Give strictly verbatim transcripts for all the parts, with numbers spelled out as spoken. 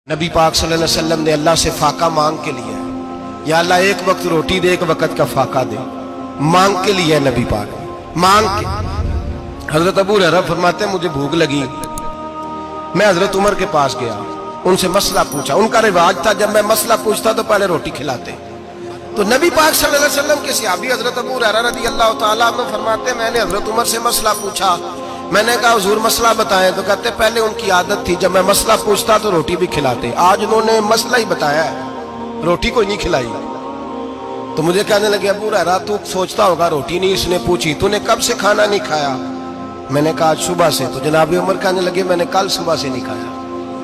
نبی پاک صلی اللہ علیہ وسلم نے اللہ سے فاقہ مانگ کے لیا ہے، یا اللہ ایک وقت روٹی دے، ایک وقت کا فاقہ دے، مانگ کے لیا ہے نبی پاک مانگ کے۔ حضرت ابو ہریرہ فرماتے ہیں مجھے بھوک لگی، میں حضرت عمر کے پاس گیا، ان سے مسئلہ پوچھا۔ ان کا رواج تھا جب میں مسئلہ پوچھتا تو پہلے روٹی کھلاتے۔ تو نبی پاک صلی اللہ علیہ وسلم کے صحابی حضرت ابو ہریرہ رضی اللہ تعالیٰ عنہ فرماتے ہیں میں نے حضرت عمر سے مسئلہ پوچھا، میں نے کہا حضور مسئلہ بتائیں، تو کہتے پہلے ان کی عادت تھی جب میں مسئلہ پوچھتا تو روٹی بھی کھلاتے، آج انہوں نے مسئلہ ہی بتایا ہے، روٹی کوئی نہیں کھلائی۔ تو مجھے کہنے لگے ابو ہریرہ تو سوچتا ہوگا روٹی نہیں اس نے پوچھی، تو نے کب سے کھانا نہیں کھایا؟ میں نے کہا آج صبح سے۔ تو جناب عمر کہنے لگے میں نے کل صبح سے نہیں کھایا۔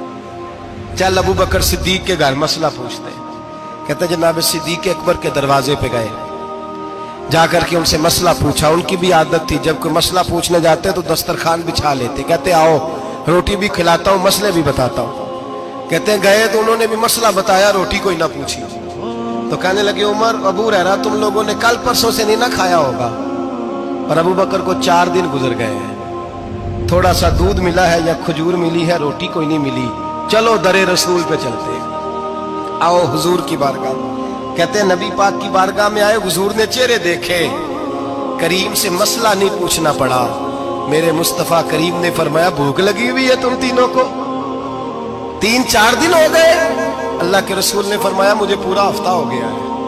چل ابو بکر صدیق کے گھر مسئلہ پوچھتے ہیں۔ کہتے جناب صدیق اکبر کے دروازے پہ گئے، جا کر کے ان سے مسئلہ پوچھا۔ ان کی بھی عادت تھی جب کوئی مسئلہ پوچھنے جاتے تو دسترخوان بچھا لیتے، کہتے آؤ روٹی بھی کھلاتا ہوں مسئلے بھی بتاتا ہوں۔ کہتے ہیں گئے تو انہوں نے بھی مسئلہ بتایا، روٹی کوئی نہ پوچھی۔ تو کہنے لگے عمر ابو ہریرہ تم لوگوں نے کل پرسوں سے نہیں نہ کھایا ہوگا۔ اور ابو بکر کو چار دن گزر گئے ہیں، تھوڑا سا دودھ ملا ہے یا کھجور ملی ہے، روٹی کوئی نہیں ملی، چلو در رسول پہ چلتے، آؤ حضور کی بارگاہ۔ کہتے ہیں نبی پاک کی بارگاہ میں آئے، حضور نے چہرے دیکھے، کریم سے مسئلہ نہیں پوچھنا پڑا۔ میرے مصطفیٰ کریم نے فرمایا بھوک لگی ہوئی ہے تم تینوں کو؟ تین چار دن ہو گئے؟ اللہ کے رسول نے فرمایا مجھے پورا ہفتہ ہو گیا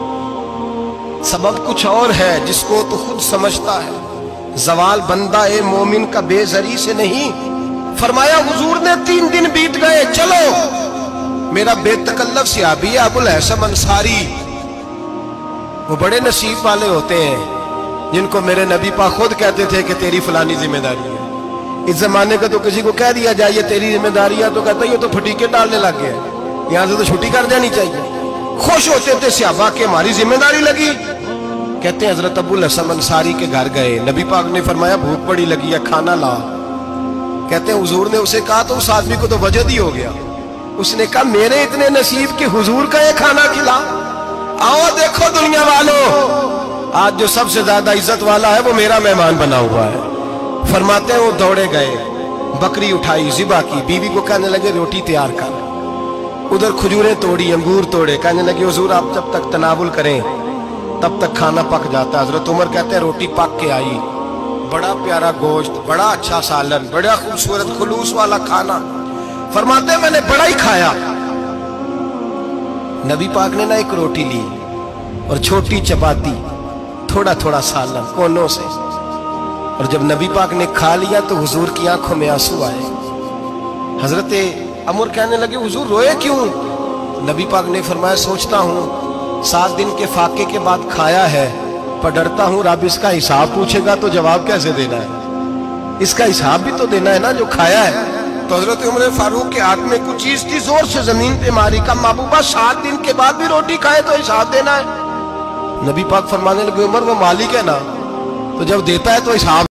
ہے۔ سبب کچھ اور ہے جس کو تو خود سمجھتا ہے، زوال بندہ اے مومن کا بے زری سے نہیں۔ فرمایا حضور نے تین دن بیت گئے، چلو۔ میرا بے تکلف صحابی ہے ابو الحسن انصاری، وہ بڑے نصیب والے ہوتے ہیں جن کو میرے نبی پاک خود کہتے تھے کہ تیری فلانی ذمہ داری ہے۔ اس زمانے کا تو کسی کو کہہ دیا جائے یہ تیری ذمہ داری ہے تو کہتا ہے یہ تو پھٹیکے ڈالنے لگ گئے، یہاں سے تو چھٹی کر جانی چاہیے۔ خوش ہوتے تھے صحابہ کہ ہماری ذمہ داری لگی۔ کہتے ہیں حضرت ابو الحسن انصاری کے گھر گئے، نبی پاک نے فرمایا بھوک بڑی لگی ہے کھانا لا۔ کہتے ہیں حضور نے اسے کہا تو اس آدمی کو تو وجد ہی ہو گیا، اس نے کہا میرے اتنے نصیب کہ حضور کا یہ کھانا کھلا۔ آؤ دیکھو دنیا والوں، آج جو سب سے زیادہ عزت والا ہے وہ میرا مہمان بنا ہوا ہے۔ فرماتے ہیں وہ دوڑے گئے، بکری اٹھائی، ذبح کی، بیوی کو کہنے لگے روٹی تیار کر، ادھر کھجوریں توڑی، انگور توڑے، کہنے لگے حضور آپ جب تک تناول کریں تب تک کھانا پک جاتا ہے۔ حضرت عمر کہتے ہیں روٹی پک کے آئی، بڑا پیارا گوشت، بڑا اچھا سالن، بڑا خوبصورت خلوص والا کھانا۔ فرماتے ہیں میں نے بڑا ہی کھایا۔ نبی پاک نے نہ ایک روٹی لی اور چھوٹی چپاتی، تھوڑا تھوڑا سالن کونوں سے، اور جب نبی پاک نے کھا لیا تو حضور کی آنکھوں میں آنسو آئے۔ حضرت عمر کہنے لگے حضور روئے کیوں؟ نبی پاک نے فرمایا سوچتا ہوں سات دن کے فاقے کے بعد کھایا ہے، پر ڈرتا ہوں رب اس کا حساب پوچھے گا تو جواب کیسے دینا ہے، اس کا حساب بھی تو دینا ہے نا جو کھایا ہے۔ تو حضرت عمر فاروق کے ہاتھ میں کچھ چیز تھی، زور سے زمین پہ ماری، کا محبوبہ سات دن کے بعد بھی روٹی کھائے تو حساب دینا ہے؟ نبی پاک فرمانے لگے عمر وہ مالک ہے نا، تو جب دیتا ہے تو حساب